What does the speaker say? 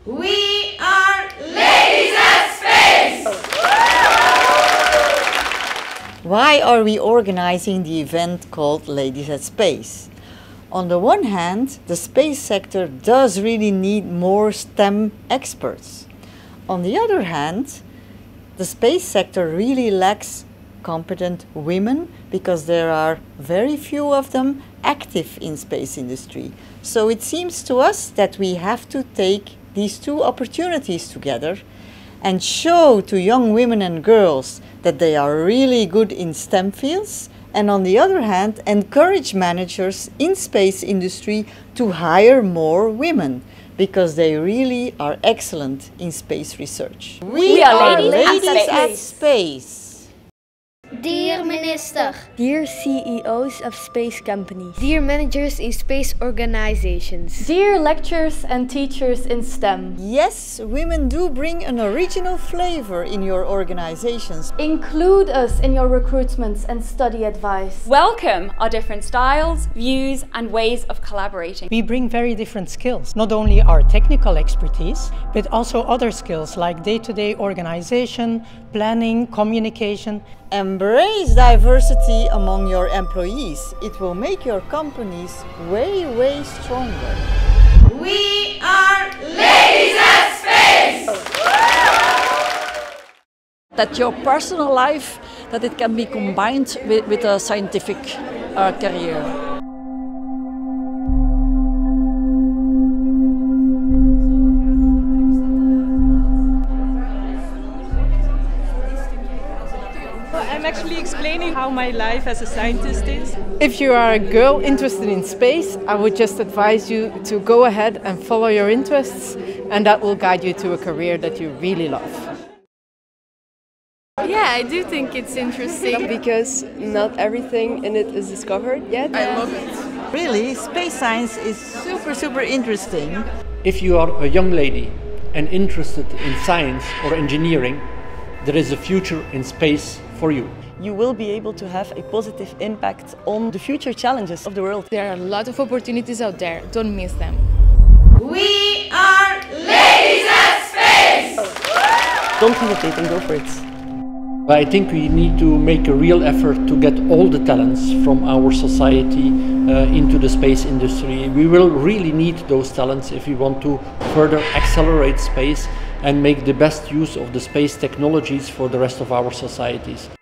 We are Ladies at Space! Why are we organizing the event called Ladies at Space? On the one hand, the space sector does really need more STEM experts. On the other hand, the space sector really lacks competent women because there are very few of them active in space industry. So it seems to us that we have to take these two opportunities together and show to young women and girls that they are really good in STEM fields, and on the other hand, encourage managers in space industry to hire more women because they really are excellent in space research. We are Ladies at Space. Dear Minister, Dear CEOs of space companies, dear managers in space organizations, dear lecturers and teachers in STEM. Yes, women do bring an original flavor in your organizations. Include us in your recruitments and study advice. Welcome our different styles, views and ways of collaborating. We bring very different skills, not only our technical expertise, but also other skills like day-to-day organization, planning, communication. Embrace diversity among your employees. It will make your companies way stronger. We are Ladies at Space! That your personal life, that it can be combined with a scientific career. I'm actually explaining how my life as a scientist is. If you are a girl interested in space, I would just advise you to go ahead and follow your interests, and that will guide you to a career that you really love. Yeah, I do think it's interesting because not everything in it is discovered yet. I love it. Really, space science is super interesting. If you are a young lady and interested in science or engineering, there is a future in space for you. You will be able to have a positive impact on the future challenges of the world. There are a lot of opportunities out there, don't miss them. We are Ladies at Space! Don't hesitate and go for it. I think we need to make a real effort to get all the talents from our society into the space industry. We will really need those talents if we want to further accelerate space and make the best use of the space technologies for the rest of our societies.